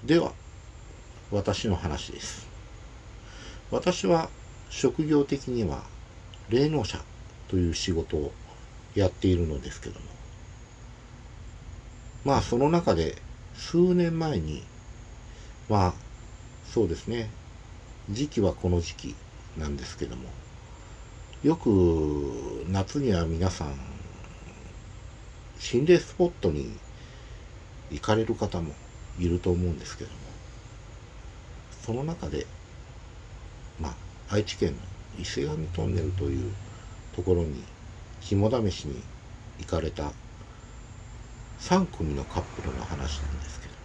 では、私の話です。私は職業的には霊能者という仕事をやっているのですけども、その中で数年前に、そうですね、時期はこの時期なんですけども、よく夏には皆さん心霊スポットに行かれる方もいると思うんですけども、その中で愛知県の伊勢神トンネルというところに肝試しに行かれた3組のカップルの話なんですけど、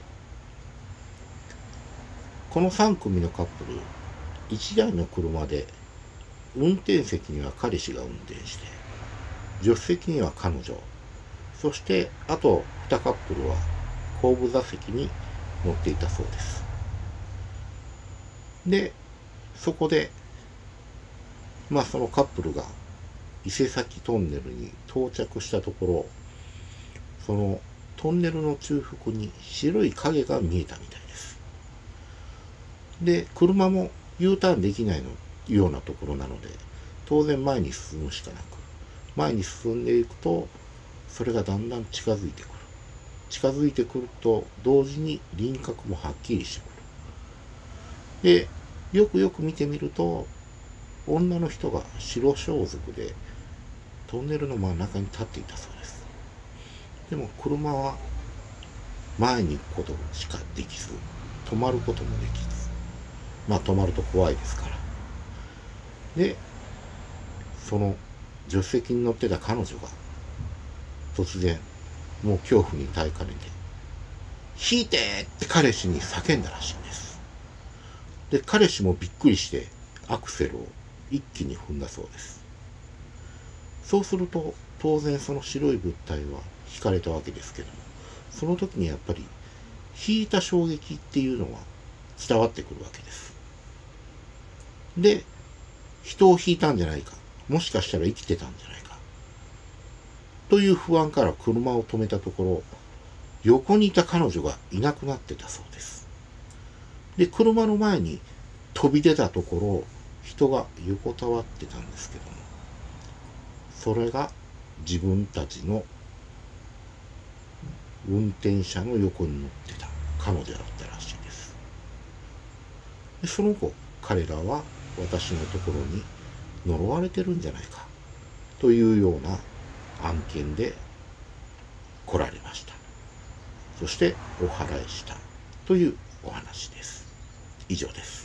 この3組のカップル、1台の車で運転席には彼氏が運転して、助手席には彼女、そしてあと2カップルは後部座席に乗っていたそうです。で、そこでそのカップルが伊勢崎トンネルに到着したところ、そのトンネルの中腹に白い影が見えたみたいです。で、車も U ターンできないようなところなので、当然前に進むしかなく、前に進んでいくと、それがだんだん近づいてくる。近づいてくると同時に輪郭もはっきりしてくる。で、よくよく見てみると、女の人が白装束でトンネルの真ん中に立っていたそうです。でも車は前に行くことしかできず、止まることもできず、止まると怖いですから。で、その助手席に乗ってた彼女が突然もう恐怖に耐えかねて、引いてって彼氏に叫んだらしいんです。で、彼氏もびっくりしてアクセルを一気に踏んだそうです。そうすると当然その白い物体は引かれたわけですけども、その時にやっぱり引いた衝撃っていうのは伝わってくるわけです。で、人を引いたんじゃないか、もしかしたら生きてたんじゃないかという不安から車を止めたところ、横にいた彼女がいなくなってたそうです。で、車の前に飛び出たところ、人が横たわってたんですけども、それが自分たちの運転者の横に乗ってた彼女だったらしいです。で、その後彼らは私のところに呪われてるんじゃないかというような案件で来られました。そしてお祓いしたというお話です。以上です。